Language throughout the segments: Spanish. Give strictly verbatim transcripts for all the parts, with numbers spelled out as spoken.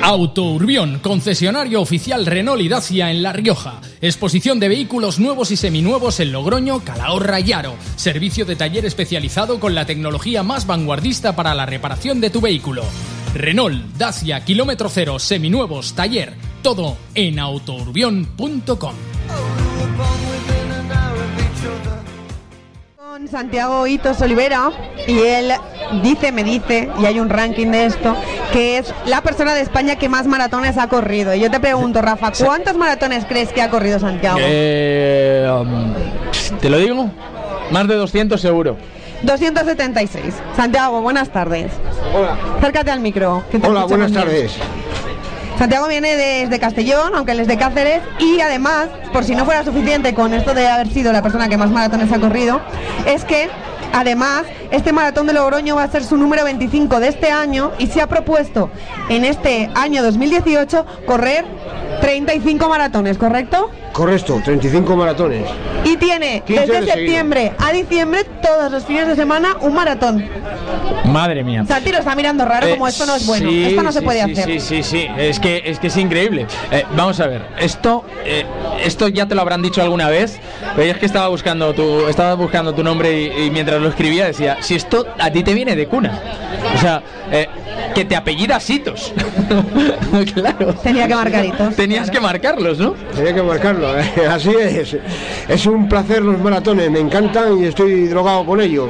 Auto Urbión, concesionario oficial Renault y Dacia en La Rioja. Exposición de vehículos nuevos y seminuevos en Logroño, Calahorra y Haro. Servicio de taller especializado con la tecnología más vanguardista para la reparación de tu vehículo. Renault, Dacia, kilómetro cero, seminuevos, taller. Todo en autourbión punto com. Con Santiago Hitos Olivera, y él dice, me dice, y hay un ranking de esto, que es la persona de España que más maratones ha corrido. Y yo te pregunto, Rafa, ¿cuántos maratones crees que ha corrido Santiago? Eh, um, ¿Te lo digo? Más de doscientos seguro. doscientos setenta y seis. Santiago, buenas tardes. Hola. Acércate al micro. Que te Hola, buenas bien. tardes. Santiago viene desde Castellón, aunque él es de Cáceres, y además, por si no fuera suficiente con esto de haber sido la persona que más maratones ha corrido, es que además este maratón de Logroño va a ser su número veinticinco de este año y se ha propuesto en este año dos mil dieciocho correr treinta y cinco maratones, ¿correcto? Correcto, treinta y cinco maratones. Y tiene desde de septiembre a diciembre, todos los fines de semana, un maratón. Madre mía. Santi lo está mirando raro, Eh, como esto no es bueno, sí, esto no se sí, puede sí, hacer. Sí, sí, sí, es que es que es increíble. Eh, vamos a ver, esto eh, esto ya te lo habrán dicho alguna vez, pero yo es que estaba buscando tu estaba buscando tu nombre y, y mientras lo escribía decía, si esto a ti te viene de cuna. O sea, eh, que te apellidas Hitos. Claro. Tenía que marcar Hitos. Tenías claro. que marcarlos, ¿no? Tenía que marcarlo, ¿eh? Así es. Es un placer los maratones, me encantan y estoy drogado con ellos.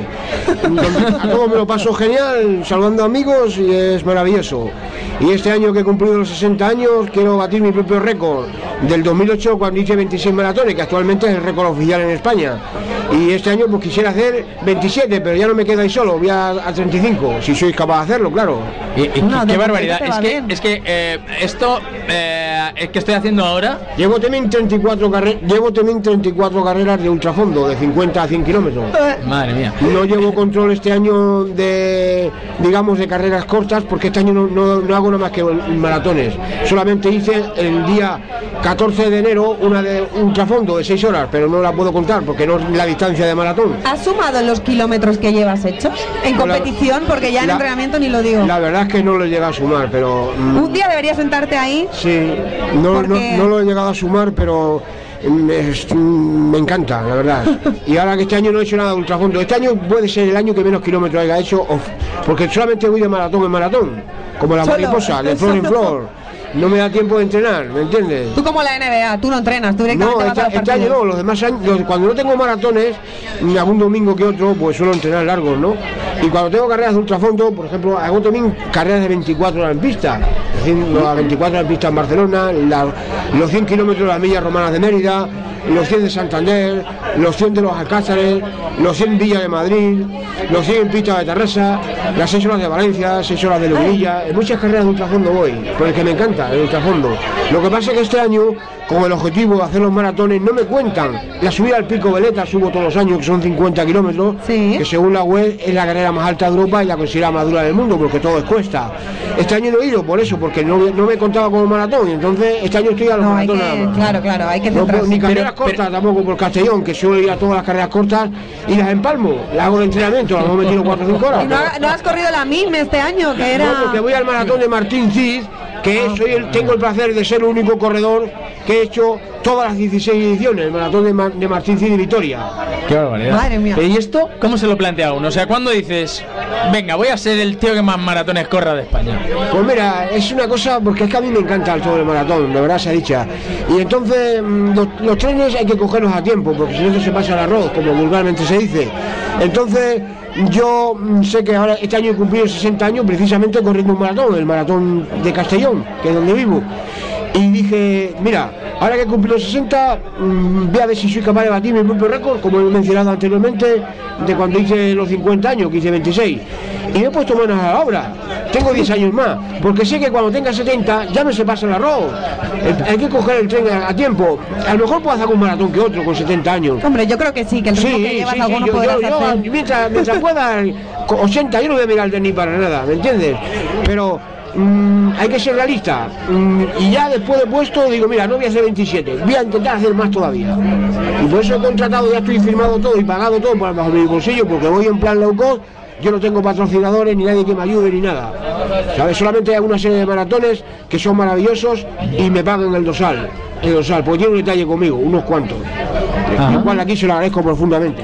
A todo me lo paso genial, saludando amigos, y es maravilloso. Y este año que he cumplido los sesenta años, quiero batir mi propio récord del dos mil ocho, cuando hice veintiséis maratones, que actualmente es el récord oficial en España. Y este año pues quisiera hacer veintisiete, pero ya no me quedo ahí solo, voy a, a treinta y cinco, si sois capaz de hacerlo, claro. Y, y No, qué, qué de barbaridad. repente Es va que, bien. es que eh, esto eh, es que estoy haciendo ahora. Llevo también treinta y cuatro carreras, llevo también treinta y cuatro carreras de ultrafondo, de cincuenta a cien kilómetros. Madre mía. No llevo control este año de, digamos, de carreras cortas, porque este año no, no, no hago nada más que maratones. Solamente hice el día catorce de enero una de ultrafondo de seis horas, pero no la puedo contar porque no es la distancia de maratón. ¿Has sumado los kilómetros que llevas hechos en competición? Porque ya en La- entrenamiento ni lo digo. La verdad es que no lo he llegado a sumar, pero... mm, Un día deberías sentarte ahí. sí, no, no, Porque- no lo he llegado a sumar, pero... mm, es- mm, me encanta, la verdad. Y ahora que este año no he hecho nada de ultrafondo, este año puede ser el año que menos kilómetros haya hecho, of- porque solamente voy de maratón en maratón, como la Solo, mariposa, de flor en solo. flor. No me da tiempo de entrenar, ¿me entiendes? Tú como la N B A, tú no entrenas, tú directamente No, vas a este, los este año partidos. no, los demás años, los- cuando no tengo maratones, ni algún domingo que otro, pues suelo entrenar largos, ¿no? Y cuando tengo carreras de ultrafondo, por ejemplo, hago también carreras de veinticuatro horas en pista, haciendo las veinticuatro horas en pista en Barcelona, la- los cien kilómetros de las millas romanas de Mérida, los cien de Santander, los cien de los Alcázares, los cien Villa de Madrid, los cien en pista de Terrassa, las seis horas de Valencia, seis horas de Lubilla, en muchas carreras de ultrafondo voy, porque me encanta el ultrafondo. Lo que pasa es que este año, con el objetivo de hacer los maratones, no me cuentan la subida al Pico Veleta, subo todos los años, que son cincuenta kilómetros, Sí. que según la web es la carrera más alta de Europa y la considerada más dura del mundo, porque todo es cuesta. Este año no he ido por eso, porque no, no me contaba con el maratón, y entonces este año estoy a los No, hay maratones nada que, más. claro, claro, hay que No, centrarse. ni carreras Pero- cortas tampoco por Castellón, que suelo ir a todas las carreras cortas y las empalmo, las hago de entrenamiento, las hemos metido cuatro o cinco horas. ¿Y no, ha- no has corrido la M I M este año, que era...? No, porque voy al maratón de Martín Cid, que es- soy el- tengo el placer de ser el único corredor que he hecho todas las dieciséis ediciones, el maratón de, Mar- de Martín Cid y Vitoria. Qué barbaridad. Madre mía. ¿Y esto cómo se lo plantea uno? O sea, ¿cuándo dices, venga, voy a ser el tío que más maratones corra de España? Pues mira, es una cosa, porque es que a mí me encanta el todo el maratón, de verdad se ha dicha. Y entonces mm, los, los trenes hay que cogerlos a tiempo, porque si no se pasa el arroz, como vulgarmente se dice. Entonces yo mm, sé que ahora este año he cumplido sesenta años precisamente corriendo un maratón, el maratón de Castellón, que es donde vivo. Y dije, mira, ahora que he cumplido sesenta, mmm, voy a ver si soy capaz de batir mi propio récord, como he mencionado anteriormente, de cuando hice los cincuenta años, que hice veintiséis. Y me he puesto manos a la obra. Tengo diez años más, porque sé que cuando tenga setenta ya no se pasa el arroz. Eh, Hay que coger el tren a, a tiempo. A lo mejor puedo hacer un maratón que otro con setenta años. Hombre, yo creo que sí, que el ritmo Sí, que llevas sí, sí, alguno yo, podrás yo, yo, hacer. mientras, mientras pueda, con ochenta, yo no voy a mirar de ni para nada, ¿me entiendes? Pero mm, hay que ser realista. Mm, y ya después de puesto, digo, mira, no voy a hacer veintisiete, voy a intentar hacer más todavía. Y por eso he contratado, ya estoy firmado todo y pagado todo por- bajo mi bolsillo, porque voy en plan low cost, yo no tengo patrocinadores, ni nadie que me ayude, ni nada. ¿Sabes? Solamente hay una serie de maratones que son maravillosos y me pagan el dorsal. El dorsal, porque tiene un detalle conmigo, unos cuantos. Lo cual aquí se lo agradezco profundamente.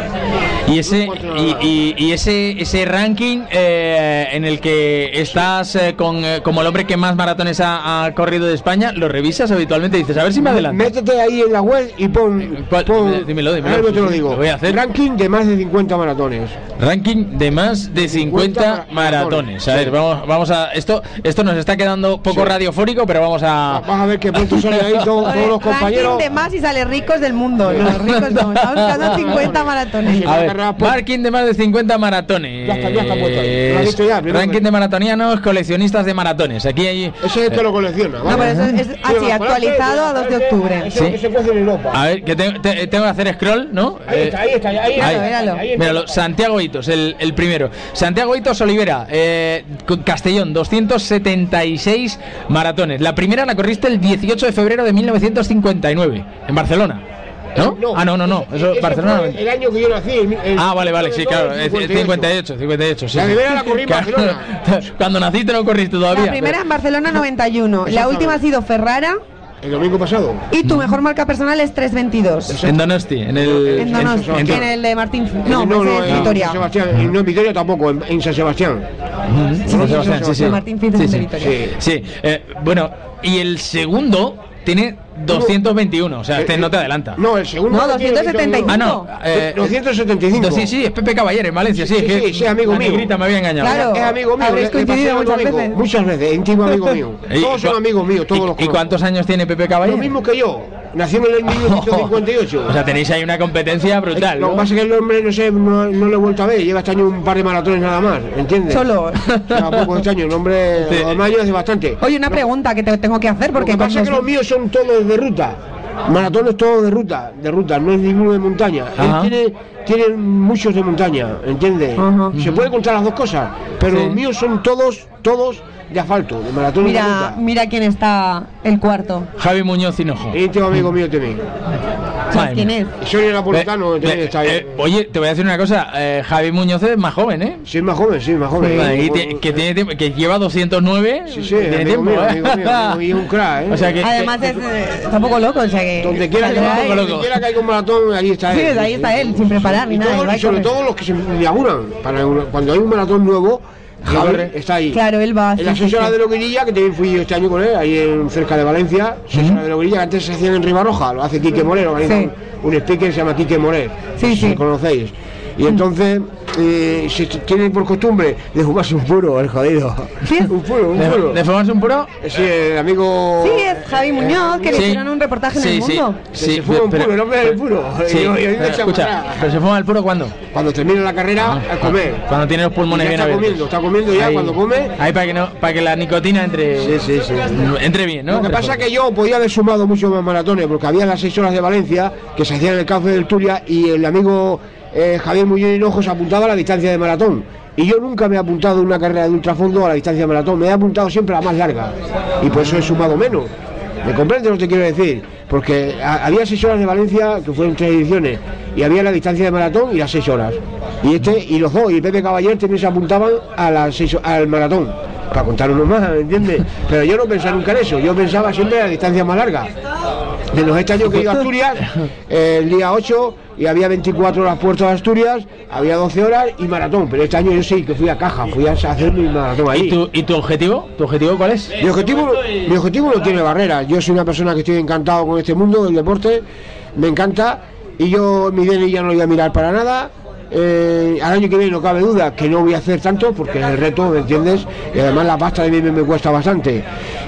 Y ese y, y, y ese ese ranking eh, en el que estás eh, con eh, como el hombre que más maratones ha, ha corrido de España, ¿lo revisas habitualmente? Dices, a ver si me adelanto. Métete ahí en la web y pon, ¿Cuál? pon Dímelo, dímelo. ahora te lo Sí, digo. lo voy a hacer. Ranking de más de cincuenta maratones. Ranking de más de cincuenta maratones. A ver, vamos vamos a esto esto nos está quedando poco Sí. radiofónico, pero vamos a Vas a ver que pronto salen ahí todo- todos los compañeros. Ranking de más y sale ricos del mundo. Los ricos no, estamos buscando cincuenta maratones. A ver, Carrera por- ranking de más de cincuenta maratones. Ya está, ya está puesto ahí. Lo has visto ya, primero Ranking que- de maratonianos, coleccionistas de maratones. Aquí hay. Ese es el que lo colecciona, ¿vale? No, pero eso es así, actualizado a dos de octubre. Ese es lo que se cuece en Europa. A ver, que te- te- tengo que hacer scroll, ¿no? Ahí está, ahí está, ahí, ahí, Míralo, ahí, míralo. ahí, ahí, Míralo, Santiago Hitos, el, el primero. Santiago Hitos Olivera, eh, con Castellón, doscientos setenta y seis maratones. La primera la corriste el dieciocho de febrero de mil novecientos cincuenta y nueve, en Barcelona. ¿No? Ah, no, no, no. Eso, ese Barcelona. fue el año que yo nací. el- el- Ah, vale, vale, sí, claro. es cincuenta y ocho, cincuenta y ocho, sí. La sí. primera la corrí en Claro. Barcelona. Cuando naciste no corriste todavía. La primera pero- en Barcelona noventa y uno. La última ha sido Ferrara. El domingo pasado. Y tu mejor marca personal es tres veintidós. En Donosti, en el. En Donosti, en- en el de Martín. No, no, ese no, es en Vitoria. San Sebastián. Y no en Vitoria tampoco, en, en San Sebastián. en San Sebastián, sí, sí. De Martín Fitz Sí, es de sí. Vitoria. Sí. Sí, eh, bueno, y el segundo tiene doscientos veintiuno, o sea, este no te adelanta. No, el segundo. No, tiene doscientos setenta y cinco. Ah, no. eh, doscientos setenta y cinco. Sí, sí, es Pepe Caballer en Valencia, sí, Sí, es que sí, sí, amigo la mío. negrita me había engañado. Claro. Es amigo mío. Habréis le- le coincidido pasé el muchas domingo. veces. Muchas veces, íntimo amigo mío. ¿Y Todos son cu- amigos míos, todos y- los ¿Y conozco. cuántos años tiene Pepe Caballer? Lo mismo que yo. Nació en el mil novecientos cincuenta y ocho. O sea, tenéis ahí una competencia brutal, Lo ¿no? que pasa es que el hombre, no sé, no, no lo he vuelto a ver. Lleva este año un par de maratones nada más, ¿entiendes? Solo. Lleva poco este año. El hombre, Sí. los demás hace bastante. Oye, una pregunta que te tengo que hacer Lo porque que pasa es que cuando- los míos son todos de ruta. Maratones todos de ruta, de ruta, no es ninguno de montaña. Ajá. Él tiene, tiene muchos de montaña, ¿entiendes? Ajá. Se puede contar las dos cosas, pero Sí. los míos son todos, todos de asfalto, de maratones de Mira, ruta. mira quién está el cuarto. Javi Muñoz Hinojo. Íntimo amigo mío también. ¿Sabes quién es? Y Soy napolitano, Ve- también ve- está bien. eh, oye, te voy a decir una cosa, eh, Javi Muñoz es más joven, ¿eh? Sí, es más joven, sí, más joven. Vale, y te- que, tiene tiempo- que lleva doscientos nueve. Sí, sí, tiene amigo tiempo, mío, ¿eh? amigo mío, amigo, y es un crack, ¿eh? O sea que, Además es, eh, está un poco loco, o sea que... Donde quiera que, saldrá un poco ahí. loco. donde quiera que haya un maratón, ahí está Sí, él. ahí está él, sin preparar ni Y nada. todos- y va y y sobre corre. todo los que se inauguran, para un- cuando hay un maratón nuevo, Javi está ahí. Claro, él va. En la sí, sí, seis horas sí. de Loguerilla, que también fui yo este año con él, ahí en, cerca de Valencia, seis horas de Loguerilla, que antes se hacían en Ribarroja, lo hace Quique Morer, organiza Sí. un, un speaker que se llama Quique Morer, Sí, no sé si sí. lo conocéis. Y entonces eh, se t- tiene por costumbre de fumarse un puro, el jodido. Sí. Un puro, un ¿De, puro. de fumarse un puro? Sí, el amigo. Sí, es Javi Muñoz, que le Sí. hicieron un reportaje en Sí, el sí. mundo. Se- se fuma un pero- puro, el hombre del puro. Sí, Y yo- y yo me pero echo escucha, para atrás. ¿pero se fuma el puro cuándo? Cuando termina la carrera, a comer. Cuando tiene los pulmones Y ya bien está abiertos. comiendo, está comiendo ya, Ahí- cuando come. Ahí para que, no, para que la nicotina entre, Sí, sí, sí. entre bien, ¿no? Lo que Entre pasa es fuerte. que yo podía haber sumado muchos más maratones, porque había las seis horas de Valencia, que se hacían en el cauce del Turia, y el amigo eh, Javier Muñoz Hinojo se apuntaba a la distancia de maratón. Y yo nunca me he apuntado en una carrera de ultrafondo a la distancia de maratón, me he apuntado siempre a la más larga. Y por eso he sumado menos. ¿Me comprendes lo que te quiero decir? Porque a- había seis horas de Valencia, que fueron tres ediciones, y había la distancia de maratón y las seis horas. Y este, y los dos, y Pepe Caballer también se apuntaban a las seis, al maratón. Para contar unos más, ¿me entiendes? Pero yo no pensaba nunca en eso, yo pensaba siempre en la distancia más larga. De los este año que he ido a Asturias, eh, el día ocho, y había veinticuatro horas Puerto de Asturias, había doce horas y maratón. Pero este año yo sí que fui a Caja, fui a hacer mi maratón ahí. ¿Y tu, ¿Y tu objetivo? ¿Tu objetivo cuál es? Mi objetivo, mi objetivo no tiene barreras. Yo soy una persona que estoy encantado con este mundo del deporte, me encanta, y yo mi D N I ya no lo voy a mirar para nada. Eh, al año que viene no cabe duda que no voy a hacer tanto porque es el reto, ¿me entiendes? Y además la pasta de mí me, me cuesta bastante.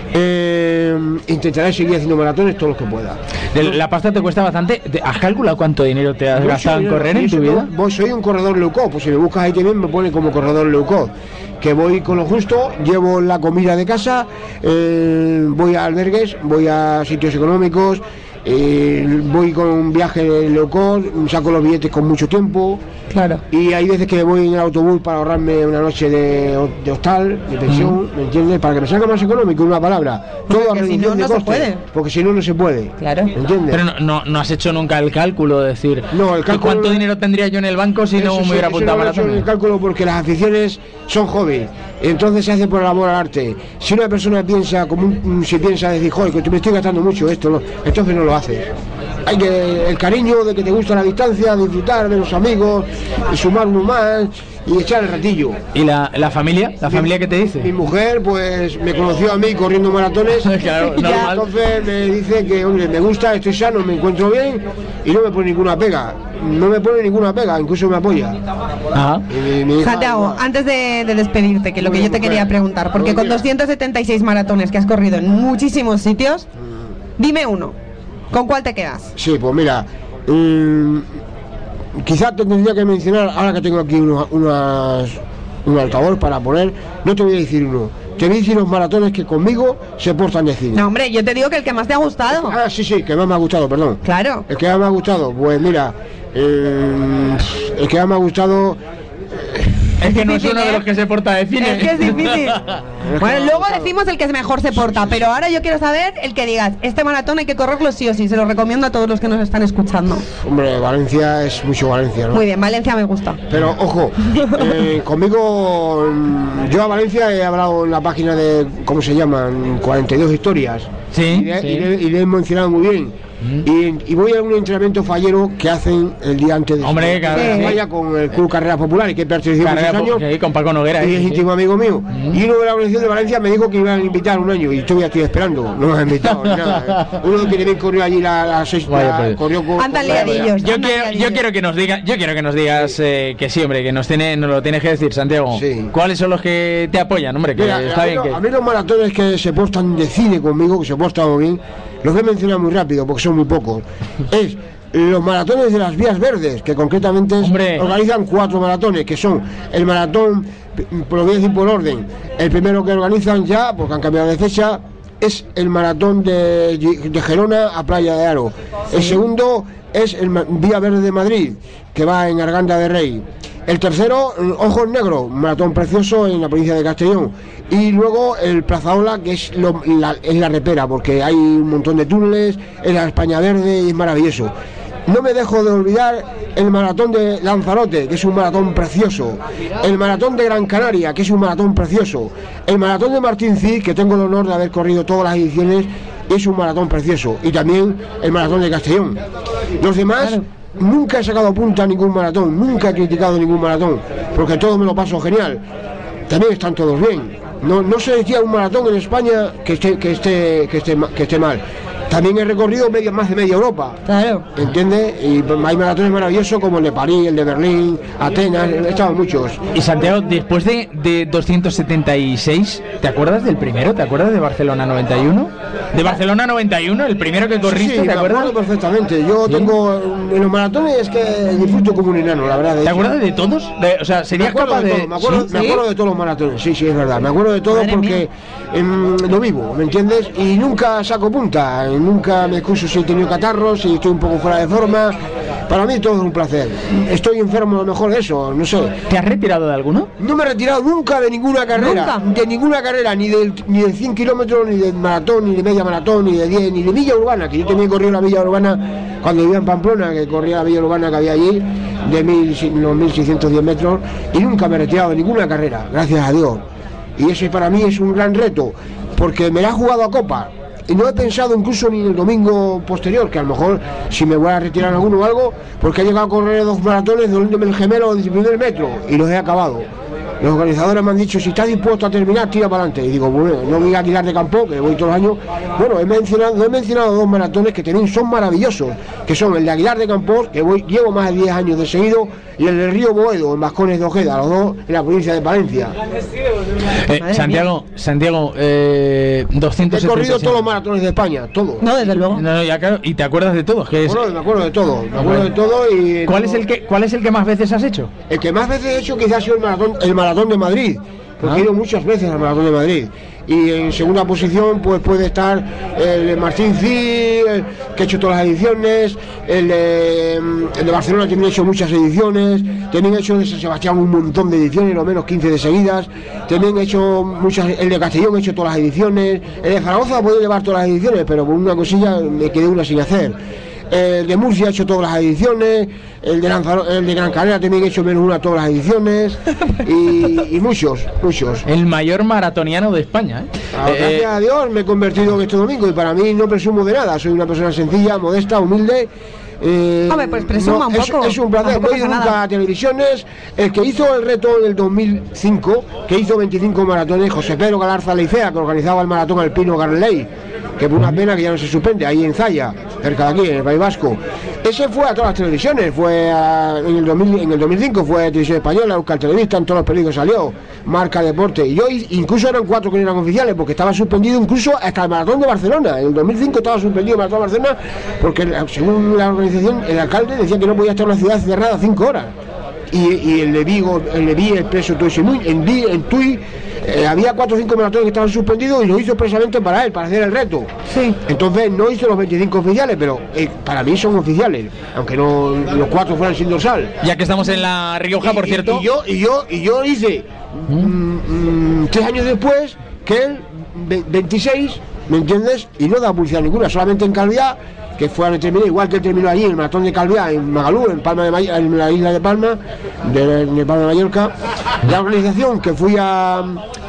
Eh, intentaré seguir haciendo maratones todos los que pueda. De- La pasta te cuesta bastante. ¿Te- ¿Has calculado cuánto dinero te has Yo gastado soy- en correr yo en tu soy- vida? voy- soy un corredor low cost, pues si me buscas ahí también me pone como corredor low cost. Que voy con lo justo, llevo la comida de casa, eh, voy a albergues, voy a sitios económicos eh, voy con un viaje low cost, saco los billetes con mucho tiempo. Claro. Y hay veces que voy en el autobús para ahorrarme una noche de, de hostal, de pensión, mm. ¿me entiendes? Para que me salga más económico, una palabra. Todo a reducción si no, de no costes, se puede. porque si no, no se puede. Claro. ¿Me entiendes? Pero no, no, no has hecho nunca el cálculo de decir, no, el cálculo, ¿cuánto dinero tendría yo en el banco si no eso, me hubiera eso apuntado no a lo he hecho maratón? el cálculo porque las aficiones son hobby, entonces se hace por el amor al arte. Si una persona piensa, como un, si piensa decir, joder, que me estoy gastando mucho esto, no, entonces no lo haces. Hay que el cariño de que te gusta la distancia, disfrutar de los amigos, y sumar uno más y echar el ratillo. ¿Y la, la familia? ¿La mi, familia qué te dice? Mi mujer pues me conoció a mí corriendo maratones. Claro, normal. Entonces me dice que, hombre, me gusta, estoy sano, me encuentro bien y no me pone ninguna pega. No me pone ninguna pega, incluso me apoya. Ajá. Mi, mi hija, Santiago, igual. antes de, de despedirte, que lo que yo te Mujer, quería preguntar, porque con mira. doscientos setenta y seis maratones que has corrido en muchísimos sitios, dime uno, ¿con cuál te quedas? Sí, pues mira, um, quizás te tendría que mencionar, ahora que tengo aquí unos, unas, un altavoz para poner, no te voy a decir uno, te voy a decir los maratones que conmigo se portan de cine. No, hombre, yo te digo que el que más te ha gustado. Ah, sí, sí, que más me ha gustado, perdón. Claro. El que más me ha gustado, pues mira, eh, el que más me ha gustado... Es que no es difícil, uno de ¿eh? los que se porta de cine. Es que es difícil. Bueno, luego decimos el que mejor se porta, pero ahora yo quiero saber el que digas, este maratón hay que correrlo sí o sí, se lo recomiendo a todos los que nos están escuchando. Hombre, Valencia es mucho Valencia, ¿no? Muy bien, Valencia me gusta. Pero ojo, eh, conmigo, mm, yo a Valencia he hablado en la página de, ¿cómo se llaman? cuarenta y dos historias. Sí, Y le, sí. y le- y le he mencionado muy bien. Mm. Y, y voy a un entrenamiento fallero que hacen el día antes de Hombre, de claro, la sí. falla con el Club Carreras Populares, que he pertenecido Carrera muchos por- años. sí, con Paco Noguera. Y ¿eh? es Sí, íntimo amigo mío. Y uno de la organización de Valencia me dijo que iban a invitar un año y todavía estoy esperando. No me han invitado ni nada. Uno que también corrió allí la, la seis. Vaya, la- pues. corrió con, Andan con- liadillos. Yo Anda, quiero, liadillo. yo quiero que nos digas, yo quiero que nos digas eh, que sí, hombre, que nos tiene, nos lo tienes que decir, Santiago. Sí. ¿Cuáles son los que te apoyan, hombre? Que Mira, está a, mí, bien lo- que. a mí los maratones que se portan de cine conmigo, que se portan muy bien, los voy a mencionar muy rápido porque son muy pocos. Es los maratones de las vías verdes, que concretamente es- Hombre. organizan cuatro maratones, que son el maratón, por lo voy a decir por orden, el primero que organizan ya, porque han cambiado de fecha, es el maratón de, de Gerona a Playa de Aro. El segundo es el ma- Vía Verde de Madrid, que va en Arganda de Rey. El tercero, Ojos Negros, un maratón precioso en la provincia de Castellón. Y luego el Plazaola, que es, lo- la, es la repera, porque hay un montón de túneles, es la España Verde y es maravilloso. No me dejo de olvidar el maratón de Lanzarote, que es un maratón precioso. El maratón de Gran Canaria, que es un maratón precioso. El maratón de Martín Cid, que tengo el honor de haber corrido todas las ediciones, es un maratón precioso. Y también el maratón de Castellón. Los demás... Claro. Nunca he sacado punta a ningún maratón, nunca he criticado ningún maratón, porque todos me lo paso genial. También están todos bien. No, no se decía un maratón en España que esté, que esté, que esté, ma- que esté mal. También he recorrido media, más de media Europa. Claro. ¿Entiendes? Y hay maratones maravillosos como el de París, el de Berlín, Atenas, he estado en muchos. Y Santiago, después de, de doscientos setenta y seis, ¿te acuerdas del primero? ¿Te acuerdas de Barcelona noventa y uno? De Barcelona noventa y uno, el primero que corriste, Sí, ¿te me acuerdas? acuerdo perfectamente. Yo ¿Sí? tengo en los maratones es que disfruto como un enano, la verdad. de ¿Te eso. acuerdas de todos? De- o sea, Me ¿serías acuerdo capaz de de...? todo, me acuerdo, ¿Sí? me acuerdo de todos los maratones, sí, sí, es verdad. Me acuerdo de todo Madre porque em, lo vivo, ¿me entiendes? Y nunca saco punta, y nunca me excuso si he tenido catarros, si estoy un poco fuera de forma. Para mí todo es un placer. Estoy enfermo a lo mejor de eso, no sé. ¿Te has retirado de alguno? No me he retirado nunca de ninguna carrera. ¿Nunca? De ninguna carrera, ni del, ni del cien kilómetros, ni del maratón, ni de media maratón, ni de diez, ni de milla urbana, que yo también corrí la milla urbana cuando vivía en Pamplona, que corría la milla urbana que había allí, de mil, los mil seiscientos diez metros, y nunca me he retirado de ninguna carrera, gracias a Dios. Y eso para mí es un gran reto, porque me la he jugado a copa. Y no he pensado incluso ni en el domingo posterior, que a lo mejor si me voy a retirar en alguno o algo, porque he llegado a correr dos maratones doliéndome el gemelo del primer metro y los he acabado. Los organizadores me han dicho, si estás dispuesto a terminar, tira para adelante. Y digo, bueno, no voy a Aguilar de Campo, que voy todos los años. Bueno, he mencionado, he mencionado dos maratones que también son maravillosos, que son el de Aguilar de Campos, que voy, llevo más de diez años de seguido, y el del Río Boedo, en Vascones de Ojeda, los dos en la provincia de Palencia. Eh, Santiago, Santiago, eh, doscientos He corrido setenta y seis. todos los maratones de España, todos. No, desde luego. No, no, ya claro, y te acuerdas de todos. Que es, Bueno, me acuerdo de todo, me acuerdo de todo y... ¿cuál, es el que, ¿Cuál es el que más veces has hecho? El que más veces he hecho quizás ha sido el maratón, el maratón de Madrid, porque Ah. he ido muchas veces al Maratón de Madrid. Y en segunda posición pues puede estar el Martín Cid, el que ha hecho todas las ediciones, el de, el de Barcelona también ha hecho muchas ediciones, también ha hecho de San Sebastián un montón de ediciones, lo menos quince de seguidas, también ha hecho muchas, el de Castellón ha hecho todas las ediciones, el de Zaragoza puede llevar todas las ediciones, pero por una cosilla me quedé una sin hacer. El de Murcia ha hecho todas las ediciones, el de, Lanzaro, el de Gran Canaria también ha hecho menos una todas las ediciones, y, y muchos, muchos. El mayor maratoniano de España, ¿eh? Ah, gracias Eh, a Dios me he convertido en este domingo, y para mí no presumo de nada, soy una persona sencilla, modesta, humilde. Eh, Hombre, pues presuma un es, poco. es un placer, Tampoco no he ido pasa nunca nada. a televisiones. El que hizo el reto en el dos mil cinco, que hizo veinticinco maratones, José Pedro Galarza Leicea, que organizaba el maratón alpino Garley, que por una pena que ya no se suspende, ahí en Zaya, cerca de aquí, en el País Vasco. Ese fue a todas las televisiones, fue a, en, el dos mil, en el dos mil cinco fue a Televisión Española, Euskal Televista, en todos los periódicos salió, Marca Deporte, y yo incluso eran cuatro que no eran oficiales, porque estaba suspendido incluso hasta el maratón de Barcelona. En el dos mil cinco estaba suspendido el maratón de Barcelona, porque según la organización, el alcalde decía que no podía estar en una ciudad cerrada cinco horas. Y, y el de Vigo, el de Vigo Expreso, todo ese, muy, en, Vi- en Tui, eh, había cuatro o cinco maratones que estaban suspendidos y lo hizo expresamente para él, para hacer el reto. Sí. Entonces no hizo los veinticinco oficiales, pero eh, para mí son oficiales, aunque no los cuatro fueran sin dorsal. ya que estamos en La Rioja, por Y- cierto. Y, y yo, y yo, y yo hice mm, mm, tres años después que él, ve- veintiséis, ¿me entiendes? Y no da publicidad ninguna, solamente en Calviá, que fue a terminar, igual que él terminó allí, el maratón de Calviá, en Magalú, en Palma de May- en la isla de Palma, de, de Palma de Mallorca. La organización que fui a.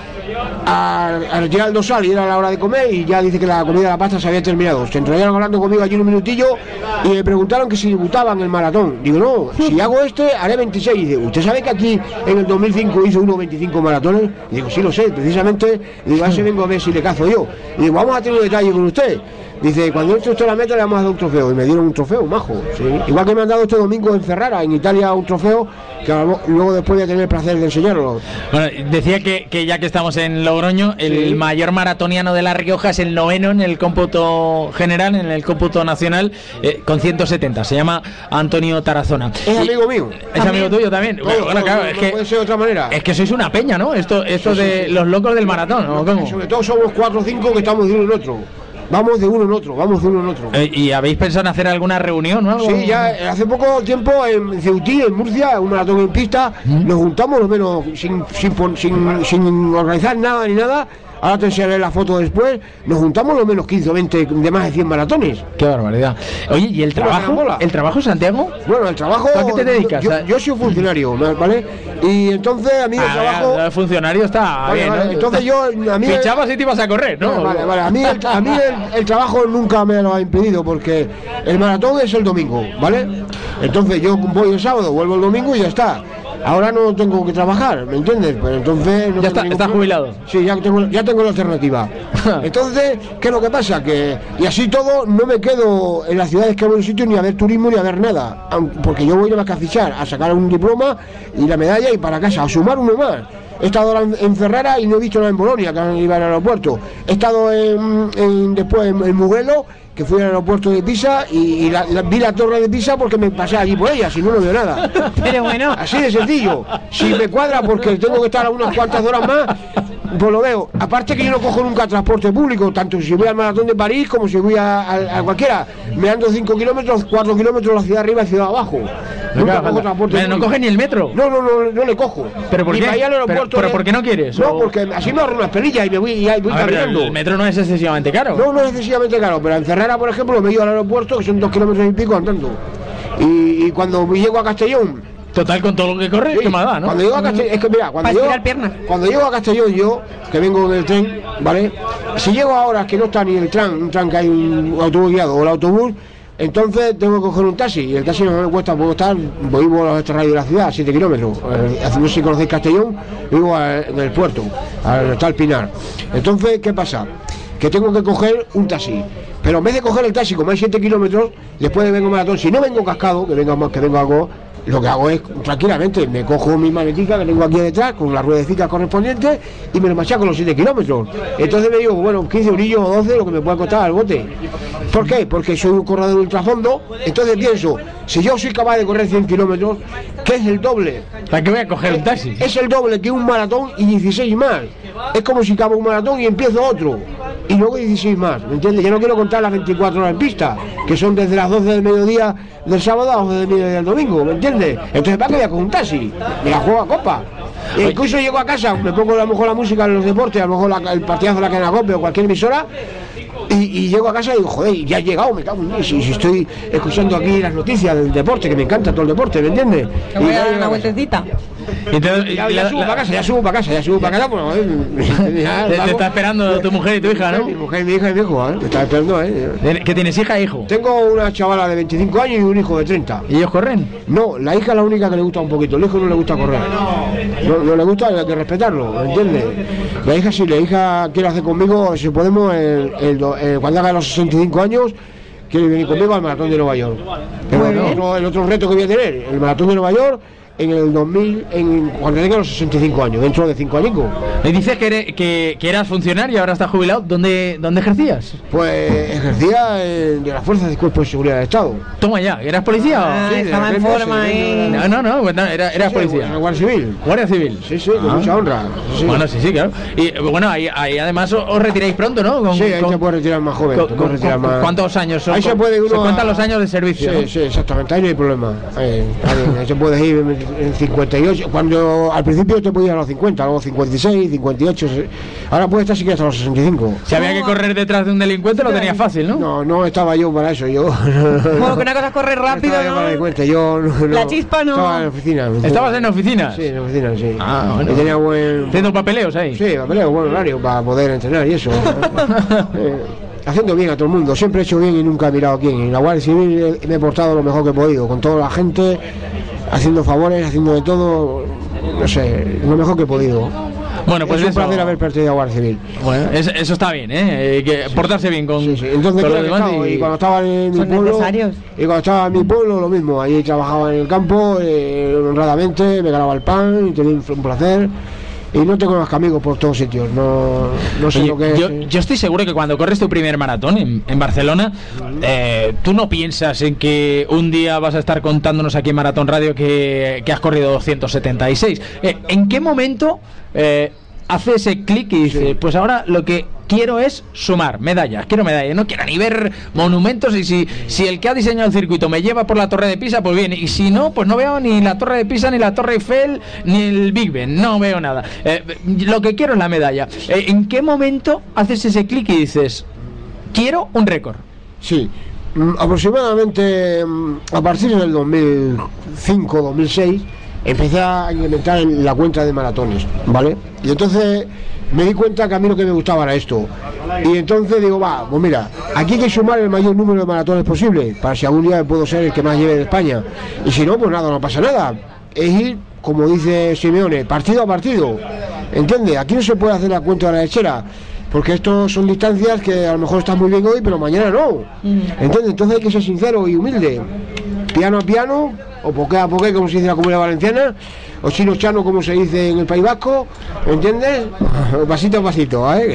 A, a retirar el dorsal y era la hora de comer, y ya dice que la comida de la pasta se había terminado. Se entraron hablando conmigo allí un minutillo y me preguntaron que si debutaban el maratón. Digo, no, si hago este haré veintiséis. Y dice, ¿usted sabe que aquí en el dos mil cinco hizo unos veinticinco maratones? Y digo, sí lo sé, precisamente. Y digo, a ese vengo a ver si le cazo yo. Y digo, vamos a tener un detalle con usted. Dice, cuando entre usted la meta le vamos a dar un trofeo. Y me dieron un trofeo, majo. ¿Sí? Igual que me han dado este domingo en Ferrara, en Italia, un trofeo que luego después voy a tener el placer de enseñarlo. Bueno, decía que, que ya que estamos en Logroño, el Sí. mayor maratoniano de La Rioja es el noveno en el cómputo general, en el cómputo nacional, eh, con ciento setenta. Se llama Antonio Tarazona. Es Y- amigo mío. ¿Es amigo tuyo también? Todo, Bueno, bueno, todo, claro, no, es no que, puede ser de otra manera. es que sois una peña, ¿no? Esto, esto Sí, sí, de sí. los locos del maratón, ¿no? ¿Cómo? Sobre todo somos cuatro o cinco que estamos de uno en otro. Vamos de uno en otro, vamos de uno en otro. Eh, ¿Y habéis pensado en hacer alguna reunión o algo? Sí, ya eh, hace poco tiempo en Ceutí, en Murcia, un maratón en pista, nos juntamos lo menos sin, sin, pon- sin, sin organizar nada ni nada. Ahora te enseñaré la foto después. Nos juntamos lo menos quince o veinte de más de cien maratones. Qué barbaridad. Oye, ¿y el Una trabajo? carambola. ¿El trabajo, Santiago? Bueno, el trabajo. ¿Tú a qué te dedicas? Yo, yo soy funcionario, ¿vale? Y entonces a mí el Ah, trabajo. el funcionario está Vale, bien, vale, ¿no? entonces yo, a mí el- Fichabas y te ibas a correr, ¿no? Vale, vale, a mí, el, a mí el, el trabajo nunca me lo ha impedido porque el maratón es el domingo, ¿vale? Entonces yo voy el sábado, vuelvo el domingo y ya está. Ahora no tengo que trabajar, ¿me entiendes? Pues entonces no Ya tengo está- ningún está problema. jubilado. Sí, ya tengo, ya tengo la alternativa. Entonces, ¿qué es lo que pasa? Que y así todo no me quedo en las ciudades que voy a un sitio ni a ver turismo ni a ver nada, aun- porque yo voy nada más que a fichar, a sacar un diploma y la medalla y para casa, a sumar uno más. He estado ahora en, en Ferrara y no he visto nada en Bolonia, que iba al aeropuerto. He estado en, en- después en, en Mugello, que fui al aeropuerto de Pisa y, y la- la- vi la torre de Pisa porque me pasé allí por ella, si no, no veo nada. Pero bueno, Así de sencillo. Si me cuadra porque tengo que estar a unas cuantas horas más, pues lo veo. Aparte que yo no cojo nunca transporte público, tanto si voy al maratón de París como si voy a, a- a cualquiera. Me ando cinco kilómetros, cuatro kilómetros la ciudad arriba y ciudad abajo. Nunca cojo transporte Pero no público. coges ni el metro. No, no, no, no le cojo. ¿Pero por Ni qué? para ir al ¿Pero- aeropuerto pero de- por qué no quieres? No, ¿O- porque así me ahorro unas pelillas y me voy, y ahí voy A ver, pero caminando. el metro no es excesivamente caro. No, no es excesivamente caro, pero en Ferrara, por ejemplo, me he ido al aeropuerto, que son dos kilómetros y pico andando. Y, y cuando llego a Castellón, Total, con todo lo que corre, sí, ¿qué más da, no? cuando llego a Castellón, es que mira, cuando Para llego, estirar piernas. cuando llego a Castellón yo, que vengo en el tren, ¿vale? Si llego ahora que no está ni el tren, un tren que hay un autobús guiado o el autobús, entonces tengo que coger un taxi y el taxi no me cuesta, puedo estar, voy por los extrarradios de la ciudad, siete kilómetros. Eh, no sé si conocéis Castellón, vivo a- en el puerto, al está el Pinar. Entonces, ¿qué pasa? Que tengo que coger un taxi. Pero en vez de coger el taxi, como hay siete kilómetros, después de vengo maratón, si no vengo cascado, que vengo más que vengo algo, lo que hago es tranquilamente, me cojo mi maletica que tengo aquí detrás, con las ruedecitas correspondientes, y me lo machaco los siete kilómetros. Entonces me digo, bueno, quince eurillos o doce, lo que me puede costar al bote. ¿Por qué? Porque soy un corredor ultrafondo, entonces pienso, si yo soy capaz de correr cien kilómetros, que es el doble. ¿Para qué voy a coger un taxi? Es el doble que un maratón y dieciséis más. Es como si acabo un maratón y empiezo otro. Y luego dieciséis más, ¿me entiendes? Yo no quiero contar las veinticuatro horas en pista, que son desde las doce del mediodía del sábado a las doce del mediodía del domingo, ¿me entiendes? Entonces, ¿para qué voy a coger un taxi? Me la juego a copa. E incluso llego a casa, me pongo a lo mejor la música en los deportes, a lo mejor la, el partidazo de la cadena COPE o cualquier emisora, y, y llego a casa y digo, joder, ya he llegado, me cago en Dios, si, si estoy escuchando aquí las noticias del deporte, que me encanta todo el deporte, ¿me entiendes? Que voy a dar una vueltecita. Entonces, Ya, la- ya subo la- para casa, ya subo para casa, ya subo para casa, bueno, eh, ya, te, te vamos. está esperando tu mujer y tu hija, Mi ¿no? mujer, mi hija y mi hijo, ¿eh? Me está esperando, ¿eh? ¿Que tienes hija e hijo? Tengo una chavala de veinticinco años y un hijo de treinta. ¿Y ellos corren? No, la hija es la única que le gusta un poquito, el hijo no le gusta correr. No, no le gusta, hay que respetarlo, ¿me entiendes? La hija sí, la hija quiere hacer conmigo, si podemos, el, el, do- el- cuando haga los sesenta y cinco años, quiere venir conmigo al maratón de Nueva York. Pero el otro, el otro reto que voy a tener, el maratón de Nueva York, en el dos mil, en, cuando tenga los sesenta y cinco años, dentro de cinco años. Me dices que, eres- que, que eras funcionario y ahora estás jubilado. ¿Dónde, dónde ejercías? Pues ejercía en- de las fuerzas de cuerpo de seguridad del Estado. Toma ya, ¿eras policía? o- Ah, Sí, de estaba la en P M S, forma de- ahí. No, no, no, pues no, era, eras Sí, policía. en la Guardia Civil. Guardia Civil. Sí, sí, con Ah. mucha honra. Sí. Bueno, sí, sí, claro. Y bueno, ahí, ahí además os, os retiráis pronto, ¿no? Con- Sí, ahí con- se puede retirar más joven. con- te puedes con- retirar con- más- ¿Cuántos años son? Ahí se Con- puede uno se cuentan a- los años de servicio, Sí, ¿no? sí, exactamente, ahí no hay problema. Ahí, ahí, ahí se puede ir en cincuenta y ocho. Cuando al principio te podías ir a los cincuenta, luego cincuenta y seis, cincuenta y ocho. se- Ahora puedes estar siquiera hasta los sesenta y cinco. Si había que correr detrás de un delincuente lo tenía fácil, ¿no? No, no estaba yo para eso. Yo. Bueno, que una cosa es correr rápido, Estaba yo para ¿no? mi cuenta, yo no, no- La chispa no. Estaba en la oficina. ¿Estabas en oficinas? Sí, en la oficina, sí. Ah, bueno. Y tenía buen. Haciendo papeleos ahí. Sí, papeleo, buen horario para poder entrenar y eso. Eh, haciendo bien a todo el mundo, siempre he hecho bien y nunca he mirado a quién. En la Guardia Civil he- me he portado lo mejor que he podido, con toda la gente, haciendo favores, haciendo de todo, no sé, lo mejor que he podido. Bueno, pues es un eso, placer haber pertenecido a Guardia Civil. bueno, es- eso está bien, ¿eh? Eh, que portarse bien con, Sí, sí. Entonces, con creo los que he demás estado, y- y cuando estaba en mi Son pueblo, necesarios. y cuando estaba en mi pueblo, lo mismo. Allí trabajaba en el campo, eh, honradamente, me ganaba el pan, y tenía un placer. Y no tengo más que amigos por todos sitios, no, no sé Oye, lo que es. yo, eh. yo estoy seguro que cuando corres tu primer maratón en, en Barcelona, eh, tú no piensas en que un día vas a estar contándonos aquí en Maratón Radio que, que has corrido doscientos setenta y seis. Eh, ¿En qué momento eh, hace ese clic y dice, pues ahora lo que quiero es sumar medallas, quiero medallas, no quiero ni ver monumentos, y si, si el que ha diseñado el circuito me lleva por la Torre de Pisa, pues bien, y si no, pues no veo ni la Torre de Pisa, ni la Torre Eiffel, ni el Big Ben, no veo nada. Eh, lo que quiero es la medalla. Eh, ¿En qué momento haces ese clic y dices, quiero un récord? Sí, mm, aproximadamente mm, a partir del dos mil cinco, dos mil seis empecé a implementar en la cuenta de maratones, ¿vale? Y entonces me di cuenta que a mí lo que me gustaba era esto. Y entonces digo, va, pues mira, aquí hay que sumar el mayor número de maratones posible, para si algún día puedo ser el que más lleve de España. Y si no, pues nada, no pasa nada. Es ir, como dice Simeone, partido a partido. ¿Entiendes? Aquí no se puede hacer la cuenta de la lechera, porque estos son distancias que a lo mejor están muy bien hoy, pero mañana no. ¿Entiendes? Entonces hay que ser sincero y humilde. Piano a piano, o poqué a poqué, como se dice en la Comunidad Valenciana, o chino chano, como se dice en el País Vasco, ¿entiendes? Pasito a pasito, ¿eh?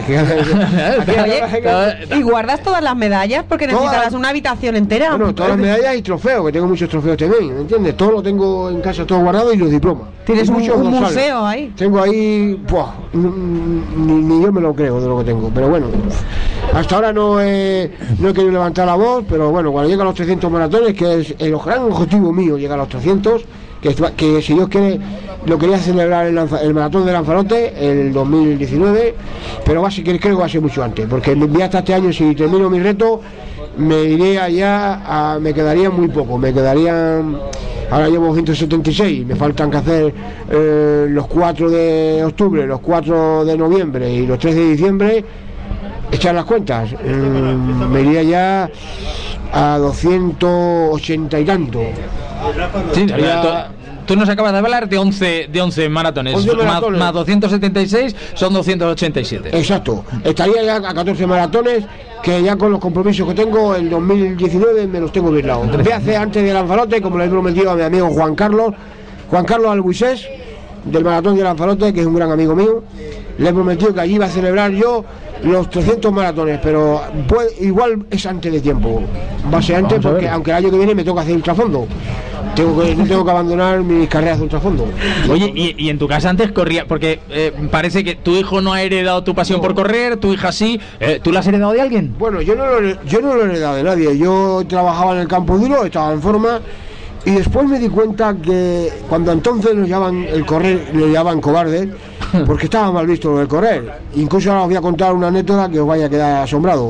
Oye, ¿y guardas todas las medallas? Porque Todas. necesitarás una habitación entera. Bueno, todas las medallas y trofeos, que tengo muchos trofeos también, ¿me entiendes? Todo lo tengo en casa, todo guardado, y los diplomas. Tienes Y un, muchos un dorsales. museo ahí. Tengo ahí, buah, ni, ni yo me lo creo de lo que tengo, pero bueno, hasta ahora no he, no he querido levantar la voz, pero bueno, cuando llegue a los trescientos maratones, que es el gran objetivo mío, llegar a los trescientos, que, que si Dios quiere, lo quería celebrar el, Lanza, el maratón de Lanzarote el dos mil diecinueve, pero va a ser, creo que va a ser mucho antes, porque me hasta este año, si termino mi reto, me iré allá, a, me quedaría muy poco, me quedarían, ahora llevo ciento setenta y seis, me faltan que hacer eh, los cuatro de octubre, los cuatro de noviembre y los tres de diciembre, echar las cuentas, eh, me iría ya a doscientos ochenta y tanto. Sí, Estaría- tú, tú nos acabas de hablar de once, de once maratones, once más- maratones. Más, doscientos setenta y seis son doscientos ochenta y siete. Exacto, estaría ya a catorce maratones, que ya con los compromisos que tengo, el dos mil diecinueve me los tengo birlados. Voy a hacer antes de Lanzarote, como le he prometido a mi amigo Juan Carlos, Juan Carlos Albuisés, del maratón de Lanzarote, que es un gran amigo mío, le he prometido que allí iba a celebrar yo los trescientos maratones, pero pues, igual es antes de tiempo, va a ser antes porque aunque el año que viene me toca hacer ultrafondo, tengo que, tengo que abandonar mis carreras de ultrafondo. Oye, y, y en tu casa antes corría, porque eh, parece que tu hijo no ha heredado tu pasión no. por correr, tu hija sí, eh, ¿tú la has heredado de alguien? Bueno, yo no, lo, yo no lo he heredado de nadie, yo trabajaba en el campo duro, estaba en forma. Y después me di cuenta que cuando entonces nos llamaban el correr, le llamaban cobardes, porque estaba mal visto lo del correr. Incluso ahora os voy a contar una anécdota que os vaya a quedar asombrado.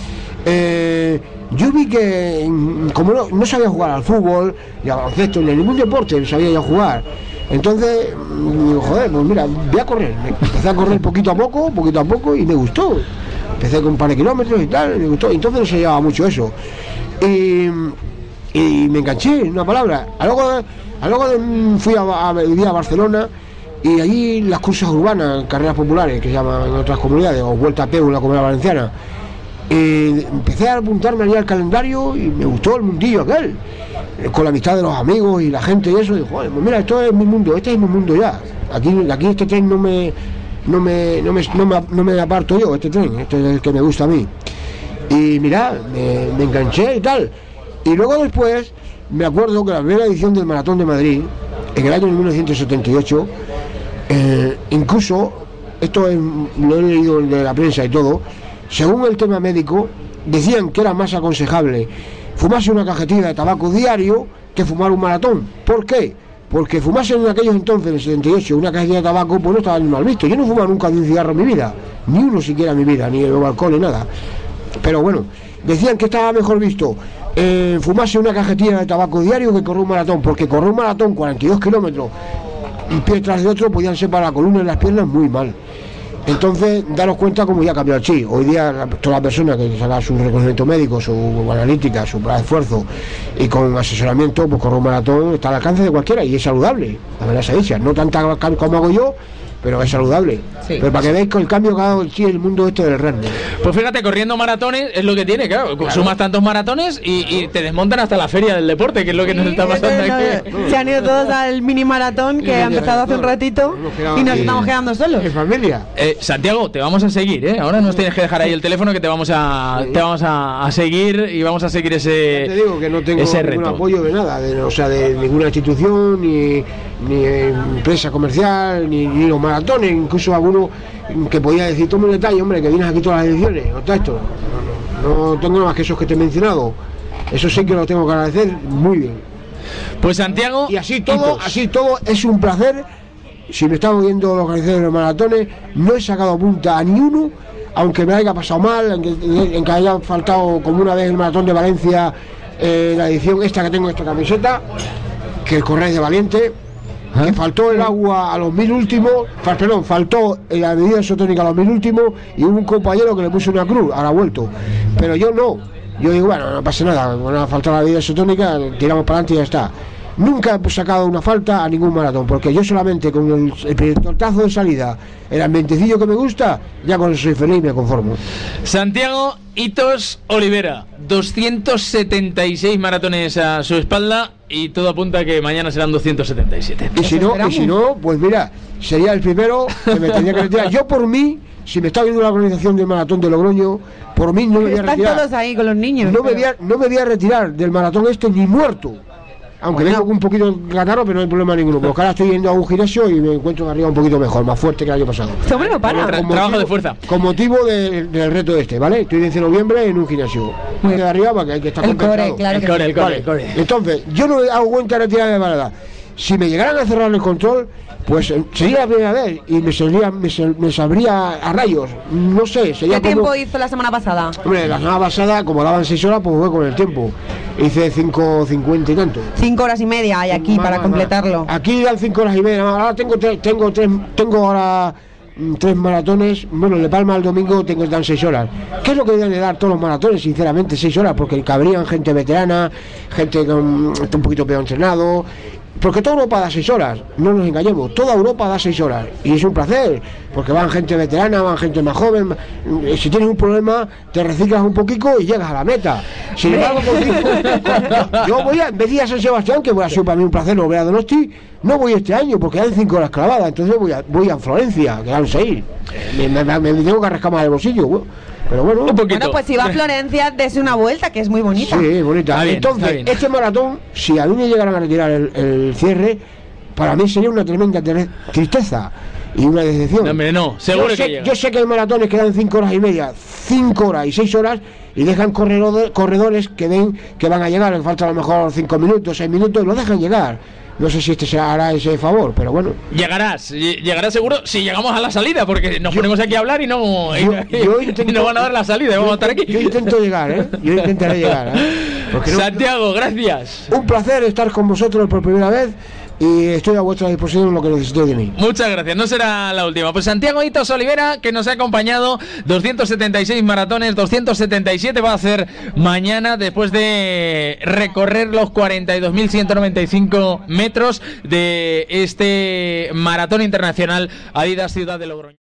Eh, yo vi que, como no, no sabía jugar al fútbol, ni al baloncesto, ni a ningún deporte sabía yo jugar. Entonces, digo, joder, pues mira, voy a correr. Empecé a correr poquito a poco, poquito a poco, y me gustó. Empecé con un par de kilómetros y tal, y me gustó. Entonces no se llevaba mucho eso. Y... y me enganché, una palabra. A luego, a luego fui a, a, a Barcelona y allí las cursos urbanas, carreras populares que se llaman en otras comunidades, o Vuelta a Peu en la Comunidad Valenciana. Y empecé a apuntarme allí al calendario y me gustó el mundillo aquel, con la amistad de los amigos y la gente y eso. Y joder, pues mira, esto es mi mundo, este es mi mundo ya. Aquí, aquí este tren no me, no me, no me, no me, no me aparto yo, este tren, este es el que me gusta a mí. Y mira, me, me enganché y tal. Y luego después, me acuerdo que la primera edición del Maratón de Madrid, en el año mil novecientos setenta y ocho, eh, incluso, esto es, lo he leído de la prensa y todo, según el tema médico, decían que era más aconsejable fumarse una cajetilla de tabaco diario que fumar un maratón. ¿Por qué? Porque fumarse en aquellos entonces, en el setenta y ocho, una cajetilla de tabaco, pues no estaba ni mal visto. Yo no fumaba nunca de un cigarro en mi vida, ni uno siquiera en mi vida, ni el alcohol ni nada. Pero bueno, decían que estaba mejor visto eh, fumarse una cajetilla de tabaco diario que correr un maratón, porque correr un maratón cuarenta y dos kilómetros un pie tras de otro podían ser para la columna y las piernas muy mal. Entonces, daros cuenta cómo ya ha cambiado el chip. Hoy día, la, toda la persona que saca su reconocimiento médico, su analítica, su plan de esfuerzo y con asesoramiento, pues correr un maratón está al alcance de cualquiera y es saludable. La verdad se dice, no tanta como hago yo, pero es saludable. Sí. Pero para que veáis que el cambio que ha dado el sí el mundo este del running. Pues fíjate, corriendo maratones es lo que tiene, claro. claro. Sumas tantos maratones y, y te desmontan hasta la feria del deporte, que es lo que sí, nos está pasando no, aquí. No, se han ido todos al mini maratón que ha empezado hace un ratito y nos estamos quedando solos. ¿En familia? Eh, Santiago, te vamos a seguir, ¿eh? Ahora nos tienes que dejar ahí el teléfono que te vamos a te vamos a, a seguir y vamos a seguir ese te digo que no tengo ese ningún reto. apoyo de nada, de, o sea, de ninguna institución, ni, ni empresa comercial, ni, ni los maratones, incluso alguno que podía decir, toma un detalle, hombre, que vienes aquí todas las ediciones, no está esto. No, no, no tengo nada más que esos que te he mencionado. Eso sí que lo tengo que agradecer muy bien. Pues Santiago, y así todo, así todo es un placer. Si me están oyendo los organizadores de los maratones, no he sacado punta a ni uno, aunque me haya pasado mal, aunque, en que haya faltado como una vez el maratón de Valencia, eh, la edición esta que tengo, esta camiseta, que el correr de valiente. ¿Eh? Que faltó el agua a los mil últimos, perdón, faltó la bebida isotónica a los mil últimos y hubo un compañero que le puso una cruz, ahora ha vuelto. Pero yo no, yo digo, bueno, no pasa nada, bueno, ha faltado la bebida isotónica, tiramos para adelante y ya está. Nunca he sacado una falta a ningún maratón, porque yo solamente con el, el tortazo de salida, el ambientecillo que me gusta, ya con eso soy feliz y me conformo. Santiago Hitos Olivera, doscientos setenta y seis maratones a su espalda y todo apunta a que mañana serán doscientos setenta y siete. Y si no, y si no, pues mira, sería el primero que me tendría que retirar. Yo por mí, si me está viendo la organización del maratón de Logroño, por mí no me voy a retirar. Están todos ahí con los niños. No, pero... me voy a, no me voy a retirar del maratón este ni muerto. Aunque bueno, vengo un poquito catarro, pero no hay problema ninguno. Porque ahora estoy yendo a un gimnasio y me encuentro arriba un poquito mejor, más fuerte que el año pasado. Este hombre no para. Tra trabajo motivo, de fuerza. Con motivo de, del reto este, ¿vale? Estoy desde noviembre en un gimnasio. Muy de arriba porque hay que estar el core, claro. El core, el core, el core. Entonces, yo no hago cuenta de retirada de balada. Si me llegaran a cerrar el control, pues sería la primera vez y me, sería, me, me sabría a rayos. No sé, sería ¿Qué como... tiempo hizo la semana pasada? Hombre, la semana pasada, como daban seis horas, pues fue con el tiempo. Hice cinco cincuenta y tanto. Cinco horas y media hay aquí más, para más, completarlo. Más. Aquí dan cinco horas y media. Ahora tengo tres, tengo tres, tengo ahora tres maratones. Bueno, de Palma al domingo tengo que dar seis horas. ¿Qué es lo que deben de dar todos los maratones? Sinceramente, seis horas, porque cabrían gente veterana, gente con un poquito peor entrenado. porque toda Europa da seis horas, no nos engañemos, toda Europa da seis horas, y es un placer, porque van gente veterana, van gente más joven, si tienes un problema, te reciclas un poquito y llegas a la meta. Sin embargo, con cinco, con, yo voy a, en vez de ir a San Sebastián, que voy a ser para mí un placer, no voy a Donosti, no voy este año, porque dan cinco horas clavadas, entonces voy a, voy a Florencia, que dan seis, me, me, me, me tengo que arrascar más el bolsillo, güey. Pero bueno, un poquito. Bueno, pues si va a Florencia, dese una vuelta, que es muy bonita. Sí, bonita. Bien, entonces, este maratón, si a mí me llegaran a retirar el, el cierre, para mí sería una tremenda tristeza y una decepción. No, hombre, no, seguro yo sé, que llega. Yo sé que hay maratones que dan cinco horas y media, cinco horas y seis horas, y dejan corredores, corredores que ven que van a llegar, les falta a lo mejor cinco minutos, seis minutos, y lo dejan llegar. No sé si este se hará ese favor, pero bueno. Llegarás, llegarás seguro si llegamos a la salida, porque nos yo, ponemos aquí a hablar y no, yo, y, yo y intento, no van a dar la salida, yo, vamos a estar aquí. Yo intento llegar, ¿eh? Yo intentaré llegar, ¿eh? Porque no, Santiago, gracias. Un placer estar con vosotros por primera vez y estoy a vuestra disposición en lo que necesitéis de mí. Muchas gracias, no será la última. Pues Santiago Hitos Olivera, que nos ha acompañado, doscientos setenta y seis maratones, doscientos setenta y siete va a hacer mañana, después de recorrer los cuarenta y dos mil ciento noventa y cinco metros de este maratón internacional Adidas Ciudad de Logroño.